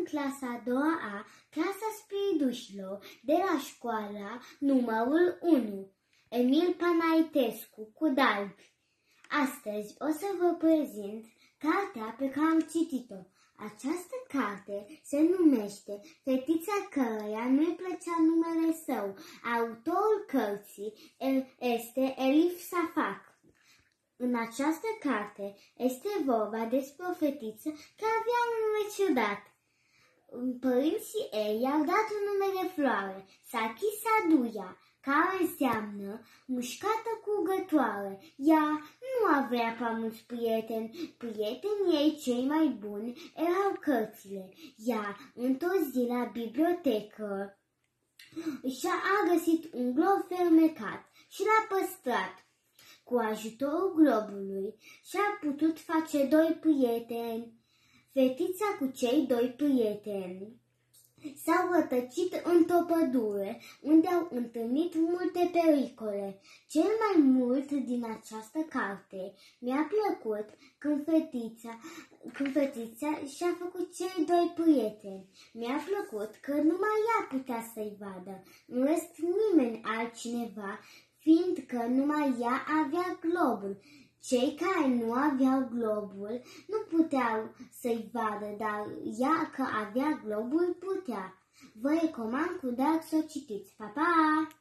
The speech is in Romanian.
clasa a doua A, clasa spiridușilor, de la școala numărul 1, Emil Panaitescu, Cudalbi. Astăzi o să vă prezint cartea pe care am citit-o. Această carte se numește Fetița căreia nu-i plăcea numele său. Autorul cărții este Elif Shafak. În această carte este vorba despre o fetiță care avea un nume ciudat. Părinții ei i-au dat un nume de floare, Saki Saduya, care înseamnă mușcată curgătoare. Ea nu avea prea mulți prieteni. Prietenii ei cei mai buni erau cărțile. Ea, într-o zi la bibliotecă, și-a găsit un glob fermecat și l-a păstrat. Cu ajutorul globului și-a putut face 2 prieteni. Fetița cu cei 2 prieteni s-au rătăcit într-o pădure, unde au întâlnit multe pericole. Cel mai mult din această carte mi-a plăcut când fetița și-a făcut cei 2 prieteni. Mi-a plăcut că numai ea putea să-i vadă, în rest nimeni altcineva, fiindcă numai ea avea globul. Cei care nu aveau globul nu puteau să-i vadă, dar ea că avea globul putea. Vă recomand cu drag să o citiți. Pa, pa!